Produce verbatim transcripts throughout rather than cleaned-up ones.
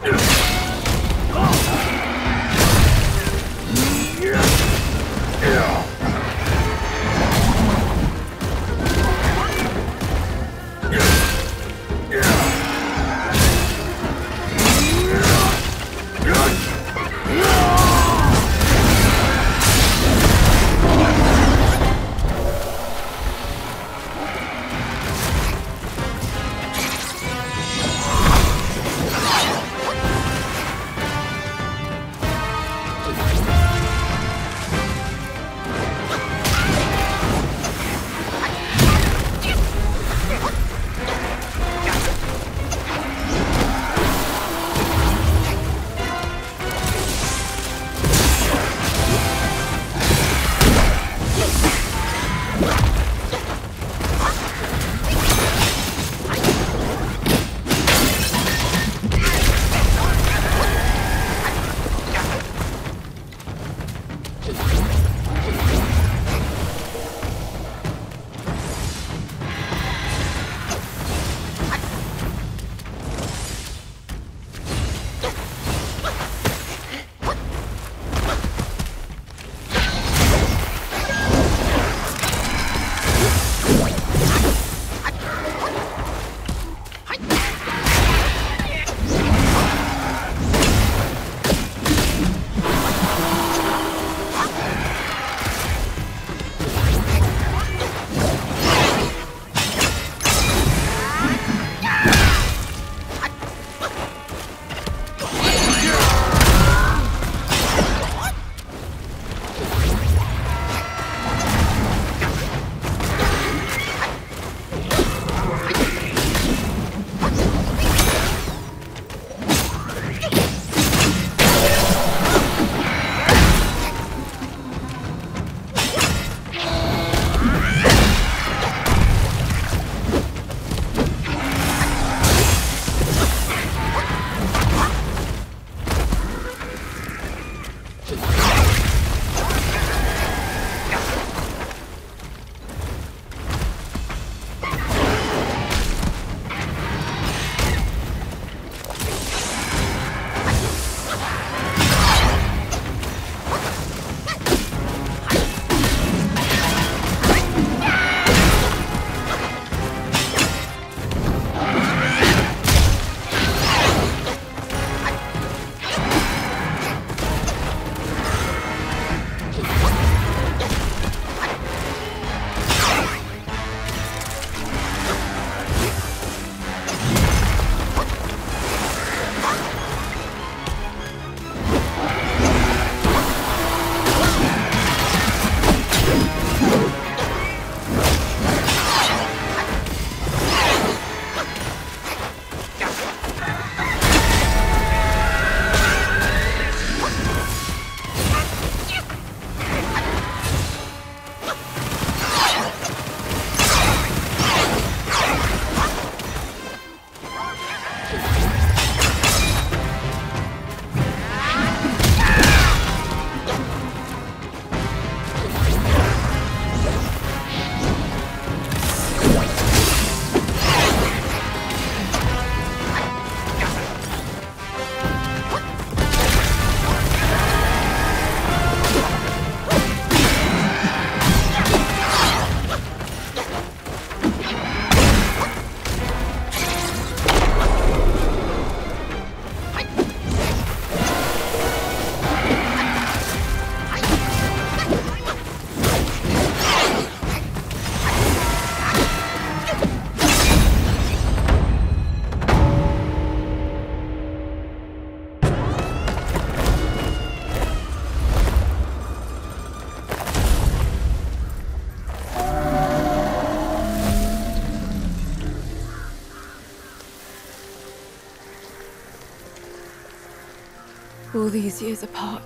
all these years apart.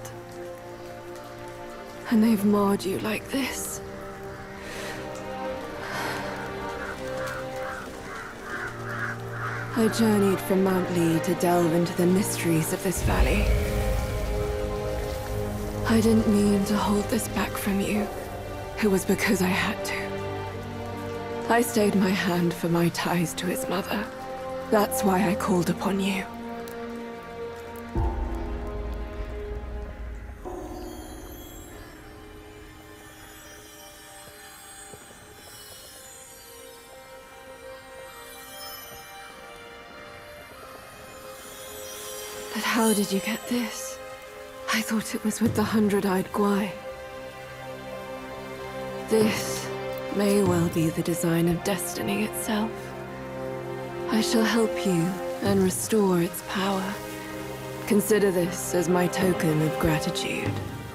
And they've marred you like this. I journeyed from Mount Lee to delve into the mysteries of this valley. I didn't mean to hold this back from you. It was because I had to. I stayed my hand for my ties to his mother. That's why I called upon you. how did you get this? I thought it was with the Hundred-Eyed Guai. This may well be the design of destiny itself. I shall help you and restore its power. Consider this as my token of gratitude.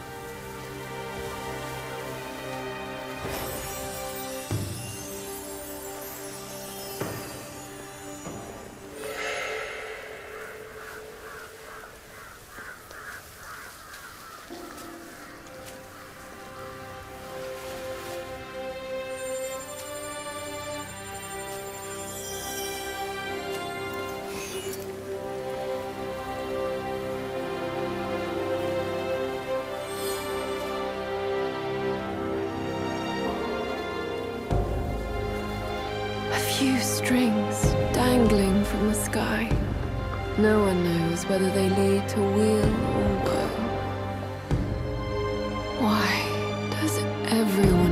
Few strings dangling from the sky. No one knows whether they lead to weal or woe. Why does everyone